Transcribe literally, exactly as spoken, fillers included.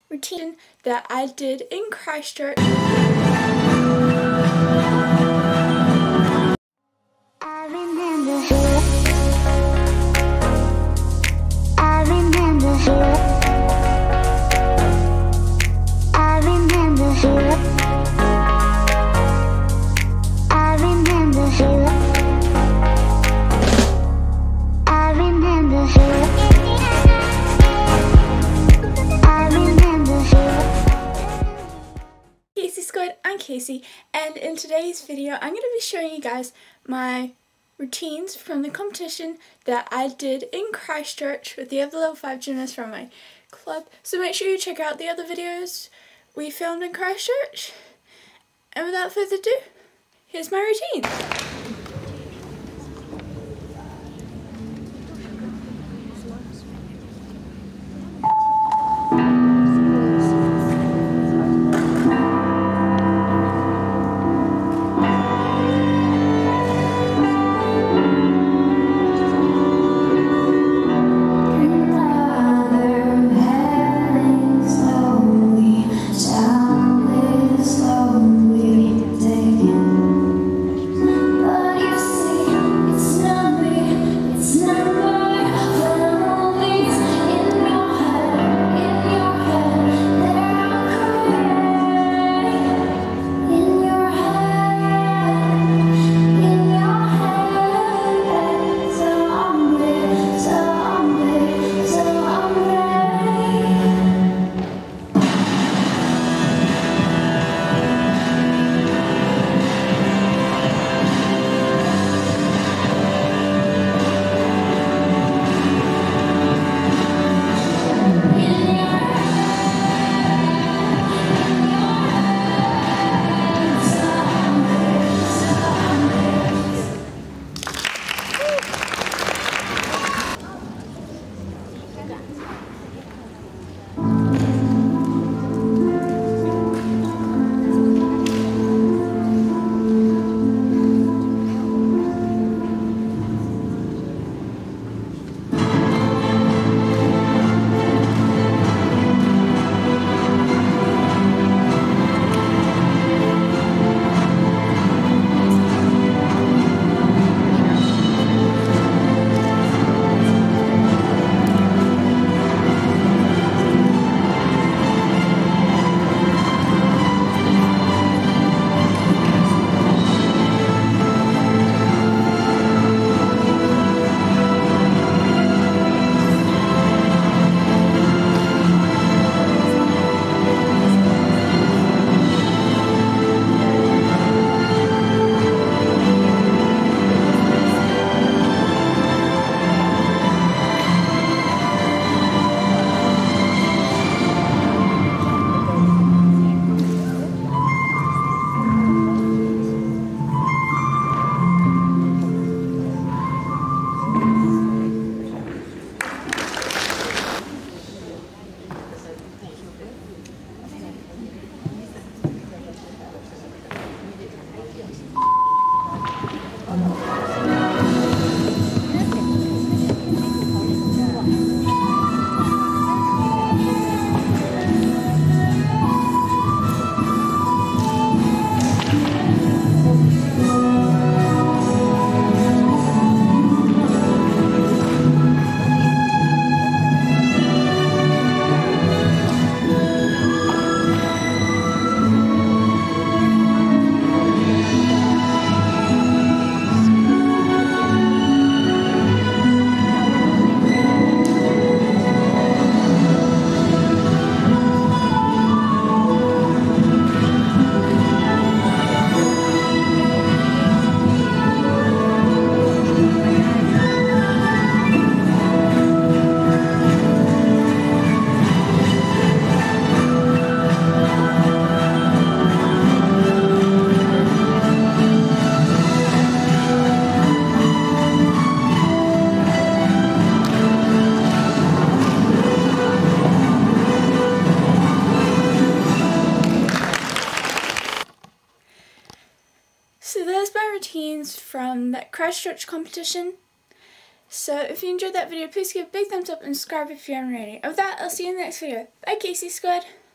routine that I did in Christchurch. I'm Casey, and in today's video I'm going to be showing you guys my routines from the competition that I did in Christchurch with the other level five gymnasts from my club. So make sure you check out the other videos we filmed in Christchurch. And without further ado, here's my routine. So there's my routines from that Christchurch competition. So if you enjoyed that video, please give a big thumbs up and subscribe if you haven't already. And with that, I'll see you in the next video. Bye, Casey Squad!